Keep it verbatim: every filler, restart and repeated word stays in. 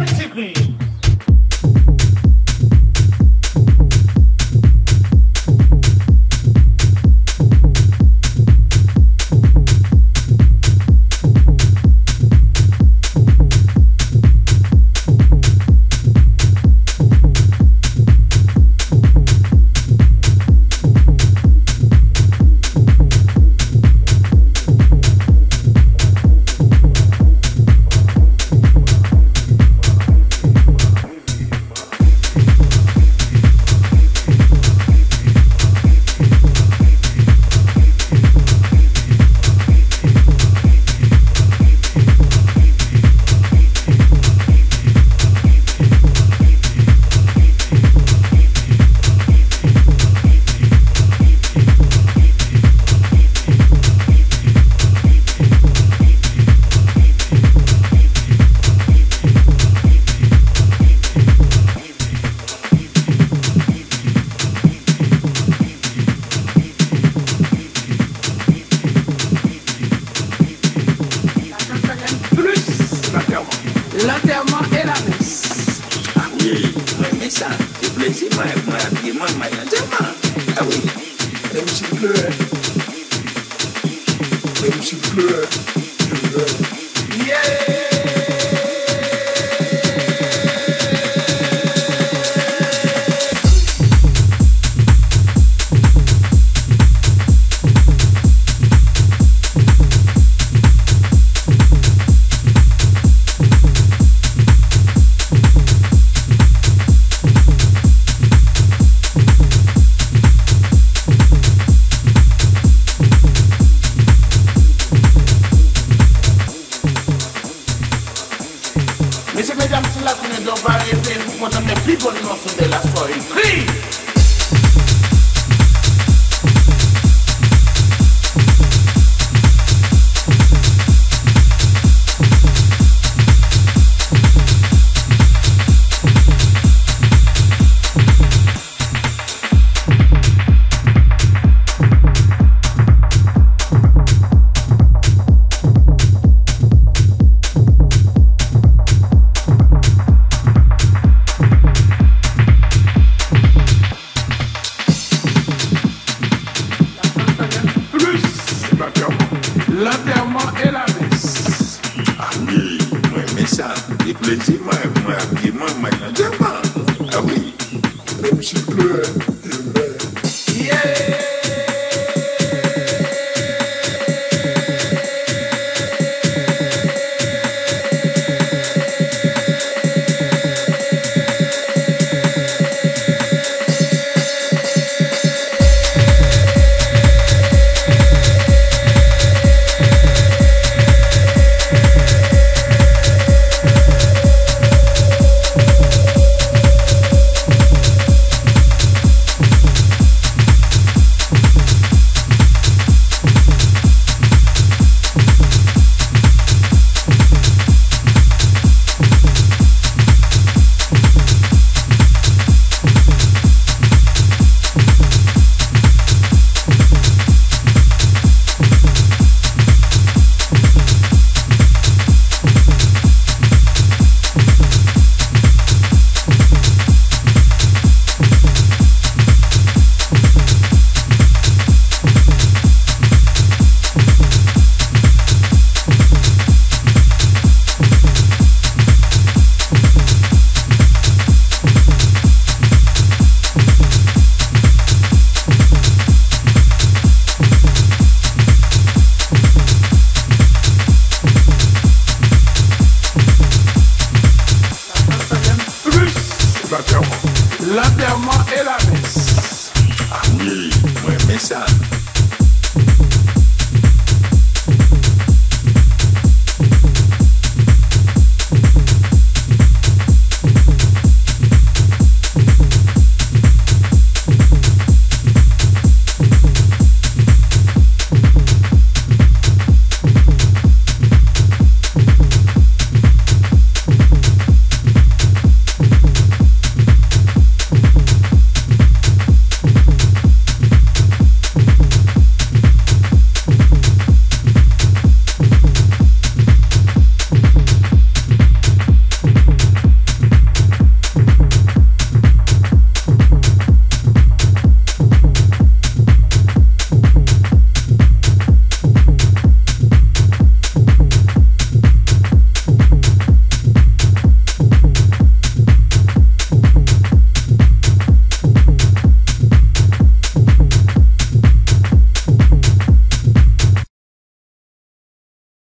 Basically. L'enterrement et la messe. Ah oui, mais ça, c'est plaisir, moi, moi, moi, moi, l'enterrement. Ah oui, Même s'il pleut, même s'il pleut, je pleure. Yeah! Messieurs, mesdames, c'est là qu'on est dans Paris, et vous comptez mes plus bonnes morceaux de la soirée. Crie! L'enterrement et la messe. ah oui, moi, mais ça, c'est plaisir, moi, moi, moi, moi, l'enterrement. Ah oui, Même s'il pleut, je pleure. Yeah! L'enterrement L'enterrement et la messe. ah oui, moi, mais ça,